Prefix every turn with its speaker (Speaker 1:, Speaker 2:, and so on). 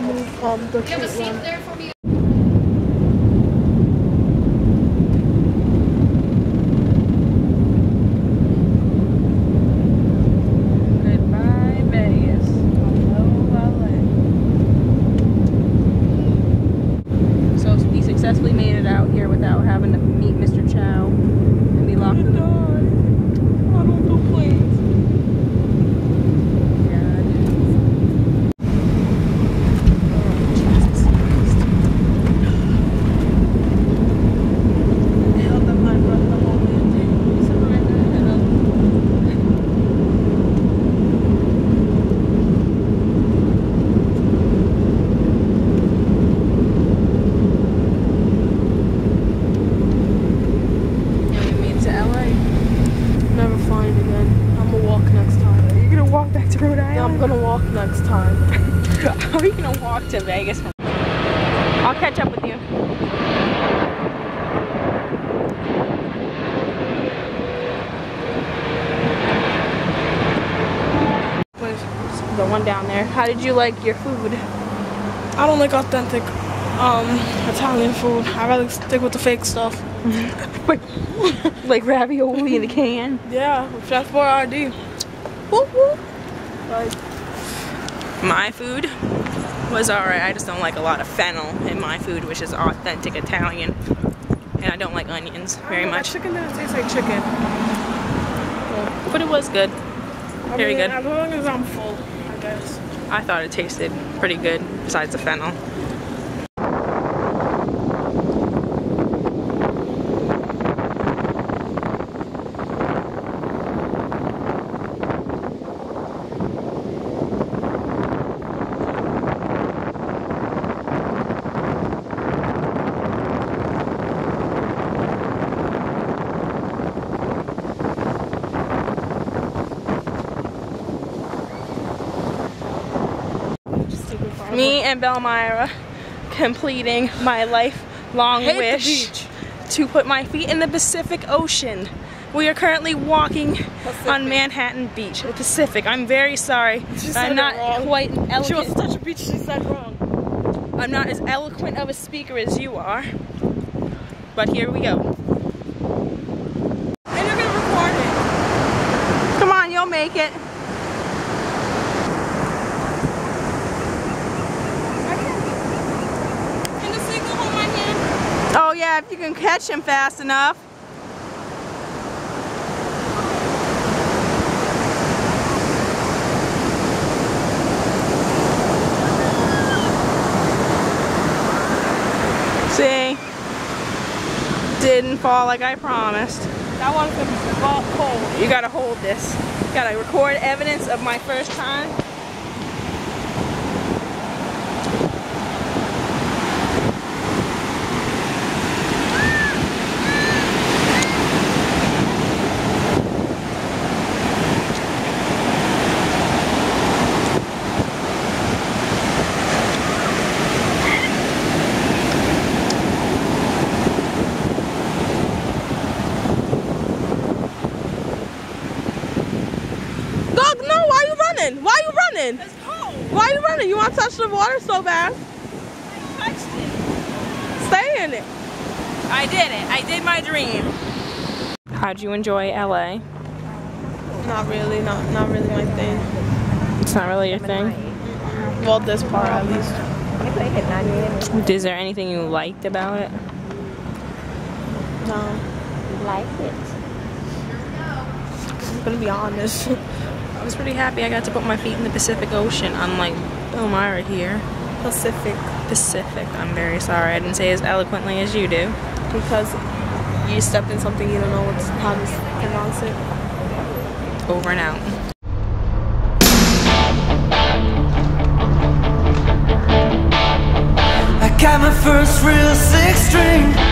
Speaker 1: move the cute one.
Speaker 2: There for me.
Speaker 3: Goodbye, Vegas. Hello, LA. So we successfully made it out here without having to meet Mr. Chow and be locked in the...
Speaker 1: I don't do planes. Next time.
Speaker 3: How are you gonna walk to Vegas? I'll catch up with you. The one down there. How did you like your food?
Speaker 1: I don't like authentic Italian food. I rather stick with the fake stuff.
Speaker 3: Like ravioli in a can?
Speaker 1: Yeah, Chef Boyardee. Whoop whoop. Like,
Speaker 3: my food was alright. I just don't like a lot of fennel in my food, which is authentic Italian. And I don't like onions very much.
Speaker 1: Chicken didn't taste like chicken. Yeah.
Speaker 3: But it was good. Very good.
Speaker 1: As long as I'm full, I guess.
Speaker 3: I thought it tasted pretty good, besides the fennel. Me and Belmira completing my lifelong wish to put my feet in the Pacific Ocean. We are currently walking on Manhattan Beach, the Pacific. I'm very sorry. I'm not quite eloquent.
Speaker 1: She wants to touch a beach, she said wrong.
Speaker 3: I'm not as eloquent of a speaker as you are. But here we go.
Speaker 1: And you're gonna record it.
Speaker 3: Come on, you'll make it. Oh yeah, if you can catch him fast enough. See? Didn't fall like I promised.
Speaker 1: That one's gonna be cold.
Speaker 3: You gotta hold this. You gotta record evidence of my first time. Why are you running?
Speaker 1: It's cold.
Speaker 3: Why are you running? You want to touch the water so bad?
Speaker 1: I touched it.
Speaker 3: Stay in it. I did it. I did my dream. How'd you enjoy LA?
Speaker 1: Not really. Not really my thing.
Speaker 3: It's not really your thing?
Speaker 1: Well, this part at least.
Speaker 3: Is there anything you liked about it?
Speaker 1: No.
Speaker 2: Like it.
Speaker 1: I'm gonna be honest.
Speaker 3: I was pretty happy I got to put my feet in the Pacific Ocean, unlike Elmira here.
Speaker 1: Pacific.
Speaker 3: I'm very sorry I didn't say as eloquently as you do.
Speaker 1: Because you stepped in something you don't know how to pronounce it.
Speaker 3: Over and out.
Speaker 4: I got my first real 6-string.